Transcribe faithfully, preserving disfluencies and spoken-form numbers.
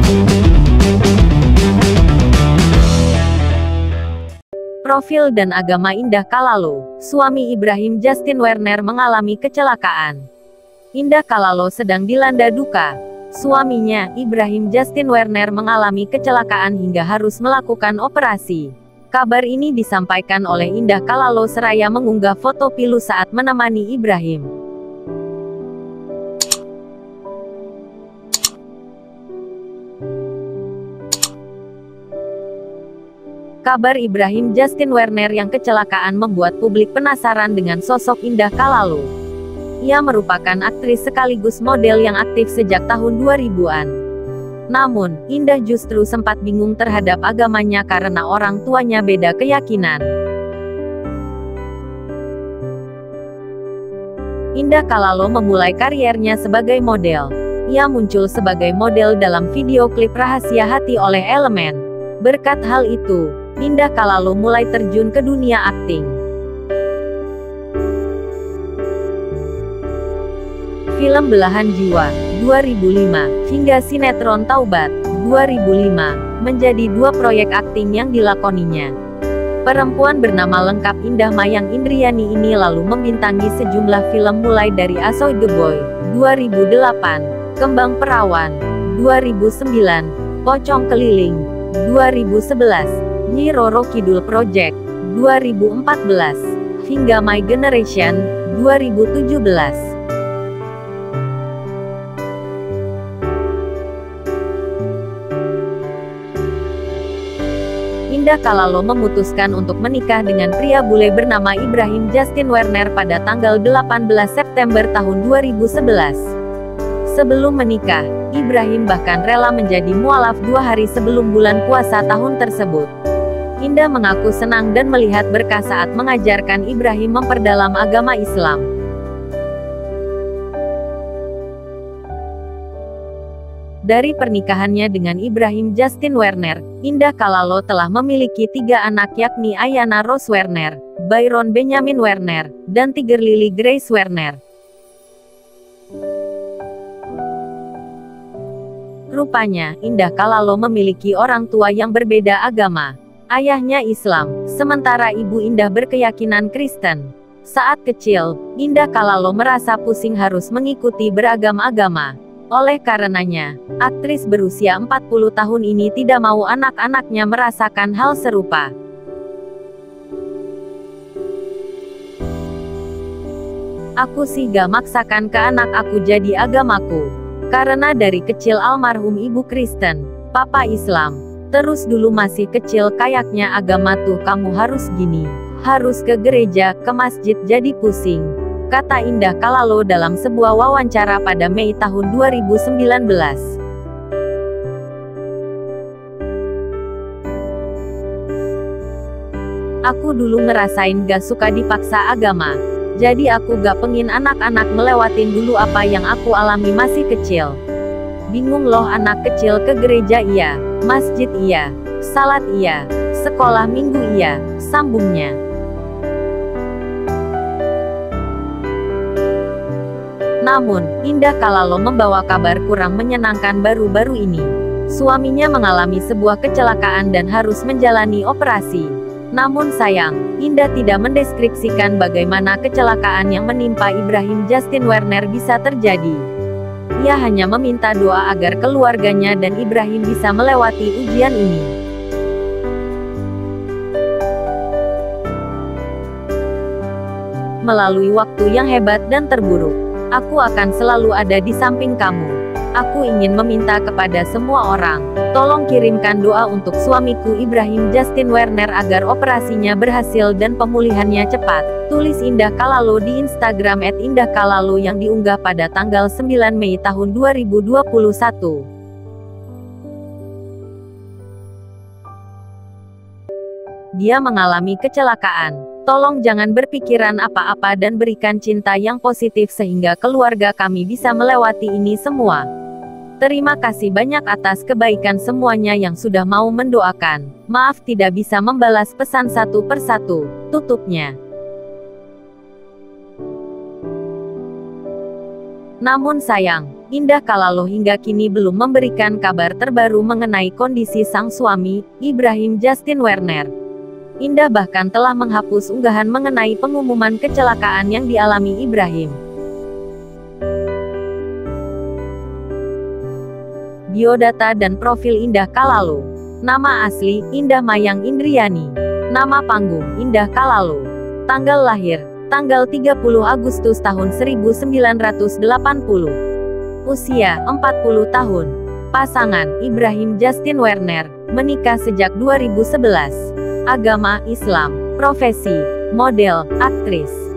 Profil dan agama Indah Kalalo. Suami Ibrahim Justin Werner mengalami kecelakaan. Indah Kalalo sedang dilanda duka. Suaminya, Ibrahim Justin Werner mengalami kecelakaan hingga harus melakukan operasi. Kabar ini disampaikan oleh Indah Kalalo seraya mengunggah foto pilu saat menemani Ibrahim. Kabar Ibrahim Justin Werner yang kecelakaan membuat publik penasaran dengan sosok Indah Kalalo. Ia merupakan aktris sekaligus model yang aktif sejak tahun dua ribuan. Namun, Indah justru sempat bingung terhadap agamanya karena orang tuanya beda keyakinan. Indah Kalalo memulai kariernya sebagai model. Ia muncul sebagai model dalam video klip Rahasia Hati oleh Elemen. Berkat hal itu, Indah Kalalo mulai terjun ke dunia akting. Film Belahan Jiwa, dua ribu lima, hingga sinetron Taubat, dua ribu lima, menjadi dua proyek akting yang dilakoninya. Perempuan bernama lengkap Indah Mayang Indriani ini lalu membintangi sejumlah film mulai dari Asoy The Boy, dua ribu delapan, Kembang Perawan, dua ribu sembilan, Pocong Keliling, dua ribu sebelas, Nyi Roro Kidul Project, dua ribu empat belas, hingga My Generation, dua ribu tujuh belas. Indah Kalalo memutuskan untuk menikah dengan pria bule bernama Ibrahim Justin Werner pada tanggal delapan belas September tahun dua ribu sebelas. Sebelum menikah, Ibrahim bahkan rela menjadi mualaf dua hari sebelum bulan puasa tahun tersebut. Indah mengaku senang dan melihat berkah saat mengajarkan Ibrahim memperdalam agama Islam. Dari pernikahannya dengan Ibrahim Justin Werner, Indah Kalalo telah memiliki tiga anak yakni Ayana Rose Werner, Byron Benjamin Werner, dan Tiger Lily Grace Werner. Rupanya, Indah Kalalo memiliki orang tua yang berbeda agama. Ayahnya Islam, sementara ibu Indah berkeyakinan Kristen. Saat kecil, Indah Kalalo merasa pusing harus mengikuti beragam agama. Oleh karenanya, aktris berusia empat puluh tahun ini tidak mau anak-anaknya merasakan hal serupa. Aku sih gak maksakan ke anak aku jadi agamaku. Karena dari kecil almarhum ibu Kristen, papa Islam. Terus dulu masih kecil kayaknya agama tuh kamu harus gini, harus ke gereja, ke masjid jadi pusing, kata Indah Kalalo dalam sebuah wawancara pada Mei tahun dua ribu sembilan belas. Aku dulu ngerasain gak suka dipaksa agama, jadi aku gak pengin anak-anak melewatin dulu apa yang aku alami masih kecil. Bingung loh anak kecil ke gereja iya, masjid iya, salat iya, sekolah minggu iya, sambungnya. Namun, Indah Kalalo membawa kabar kurang menyenangkan baru-baru ini. Suaminya mengalami sebuah kecelakaan dan harus menjalani operasi. Namun sayang, Indah tidak mendeskripsikan bagaimana kecelakaan yang menimpa Ibrahim Justin Werner bisa terjadi. Ia hanya meminta doa agar keluarganya dan Ibrahim bisa melewati ujian ini. Melalui waktu yang hebat dan terburuk, aku akan selalu ada di samping kamu. Aku ingin meminta kepada semua orang, tolong kirimkan doa untuk suamiku Ibrahim Justin Werner agar operasinya berhasil dan pemulihannya cepat, tulis Indah Kalalo di Instagram et indah kalalo yang diunggah pada tanggal sembilan Mei tahun dua ribu dua puluh satu. Dia mengalami kecelakaan. Tolong jangan berpikiran apa-apa dan berikan cinta yang positif sehingga keluarga kami bisa melewati ini semua. Terima kasih banyak atas kebaikan semuanya yang sudah mau mendoakan. Maaf tidak bisa membalas pesan satu persatu, tutupnya. Namun sayang, Indah Kalalo hingga kini belum memberikan kabar terbaru mengenai kondisi sang suami, Ibrahim Justin Werner. Indah bahkan telah menghapus unggahan mengenai pengumuman kecelakaan yang dialami Ibrahim. Biodata dan profil Indah Kalalo. Nama asli, Indah Mayang Indriani. Nama panggung, Indah Kalalo. Tanggal lahir, tanggal tiga puluh Agustus tahun seribu sembilan ratus delapan puluh. Usia, empat puluh tahun. Pasangan, Ibrahim Justin Werner, menikah sejak dua ribu sebelas. Agama, Islam. Profesi, model, aktris.